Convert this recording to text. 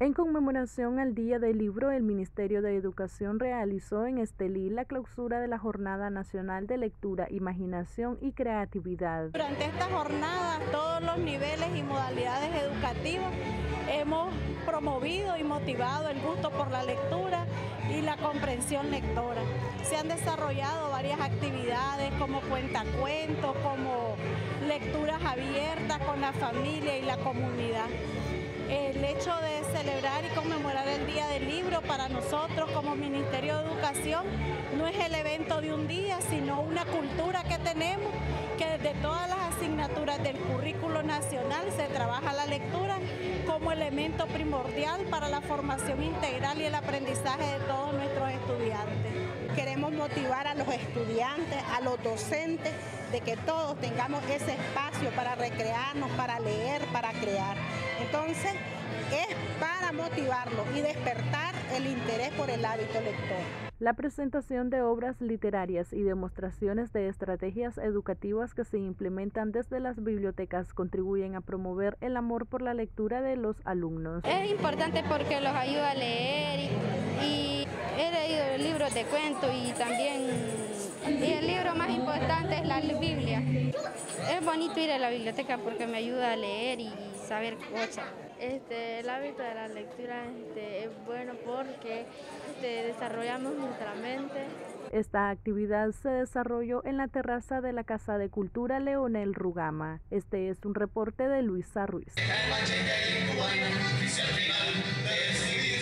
En conmemoración al Día del Libro, el Ministerio de Educación realizó en Estelí la clausura de la Jornada Nacional de Lectura, Imaginación y Creatividad. Durante esta jornada, todos los niveles y modalidades educativas hemos promovido y motivado el gusto por la lectura y la comprensión lectora. Se han desarrollado varias actividades como cuentacuentos, como lecturas abiertas con la familia y la comunidad. El hecho de celebrar y conmemorar el Día del Libro para nosotros como Ministerio de Educación no es el evento de un día, sino una cultura que tenemos, que desde todas las asignaturas del currículo nacional se trabaja la lectura como elemento primordial para la formación integral y el aprendizaje de todos nuestros estudiantes. Queremos motivar a los estudiantes, a los docentes, de que todos tengamos ese espacio para recrearnos, para leer, para crear. Entonces, es para motivarlos y despertar el interés por el hábito lector. La presentación de obras literarias y demostraciones de estrategias educativas que se implementan desde las bibliotecas contribuyen a promover el amor por la lectura de los alumnos. Es importante porque los ayuda a leer y he leído libros de cuentos y también el libro más importante es la Biblia. Es bonito ir a la biblioteca porque me ayuda a leer y saber cosas. El hábito de la lectura es bueno porque desarrollamos nuestra mente. Esta actividad se desarrolló en la terraza de la Casa de Cultura Leonel Rugama. Este es un reporte de Luisa Ruiz.